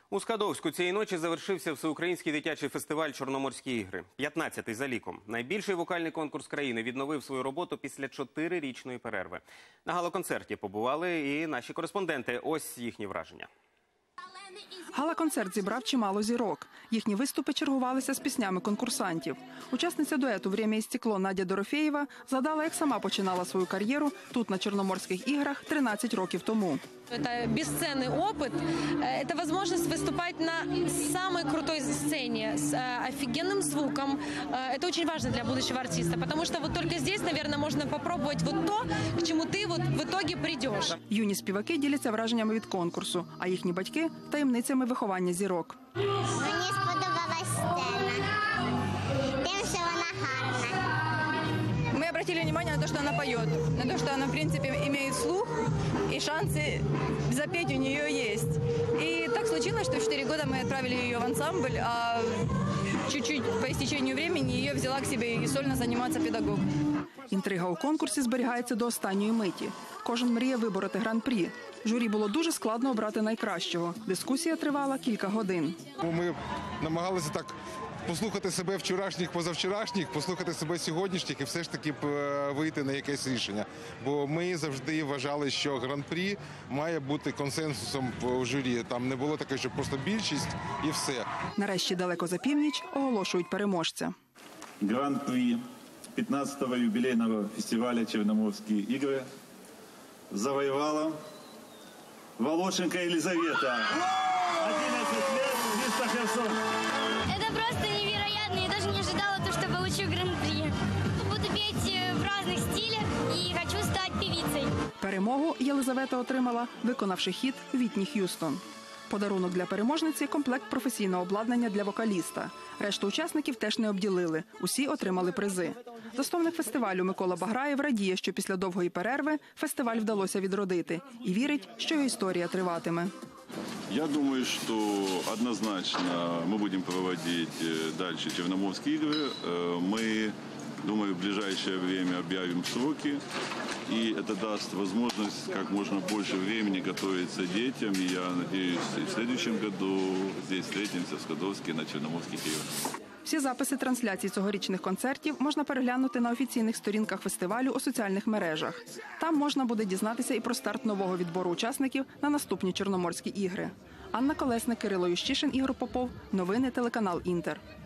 У Скадовську цієї ночі завершився всеукраїнський дитячий фестиваль «Чорноморські ігри». 15-й за ліком. Найбільший вокальний конкурс країни відновив свою роботу після 4-річної перерви. На гала-концерті побували і наші кореспонденти. Ось їхні враження. Гала-концерт зібрав чимало зірок. Їхні виступи чергувалися з піснями конкурсантів. Учасниця дуету «Время і стекло» Надя Дорофєєва згадала, як сама починала свою кар'єру тут, на Чорноморських іграх, 13 років тому. Это бесценный опыт, это возможность выступать на самой крутой сцене с офигенным звуком. Это очень важно для будущего артиста, потому что вот только здесь, наверное, можно попробовать вот то, к чему ты вот в итоге придешь. Юні співаки діляться враженнями від конкурсу, а їхні батьки – таємницями виховання зірок. Мені сподобалась сцена, тим, що вона гарна. Мы обратили внимание на то, что она поет, на то, что она, в принципе, имеет слух, и шансы запеть у нее есть. И так случилось, что в 4 года мы отправили ее в ансамбль, а чуть-чуть по истечению времени ее взяла к себе и сольно заниматься педагог. Інтрига у конкурсі зберігається до останньої миті. Кожен мріє вибороти гран-прі. Журі було дуже складно обрати найкращого. Дискусія тривала кілька годин. Ми намагалися так послухати себе вчорашніх, позавчорашніх, послухати себе сьогоднішніх і все ж таки вийти на якесь рішення. Бо ми завжди вважали, що гран-прі має бути консенсусом в журі. Там не було таке, що просто більшість і все. Нарешті далеко за північ оголошують переможця. Гран-при 15-го юбилейного фестиваля «Черноморские игры» завоевала Волошенко Елизавета. 11 лет, место Херсон. Это просто невероятно, я даже не ожидала, что получу гран-при. Буду петь в разных стилях и хочу стать певицей. Перемогу Єлизавета отримала, виконавши хіт «Вітні Х'юстон». Подарунок для переможниці – комплект професійного обладнання для вокаліста. Решту учасників теж не обділили. Усі отримали призи. Засновник фестивалю Микола Баграєв радіє, що після довгої перерви фестиваль вдалося відродити. І вірить, що його історія триватиме. Я думаю, что однозначно мы будем проводить дальше Черноморские игры. Мы, думаю, в ближайшее время объявим сроки. И это даст возможность как можно больше времени готовиться детям. И я надеюсь, и в следующем году здесь встретимся в Скадовске на Черноморских играх. Всі записи трансляцій цьогорічних концертів можна переглянути на офіційних сторінках фестивалю у соціальних мережах. Там можна буде дізнатися і про старт нового відбору учасників на наступні Чорноморські ігри. Анна Колесник, Кирило Ющишин, Ігор Попов. Новини телеканал «Інтер».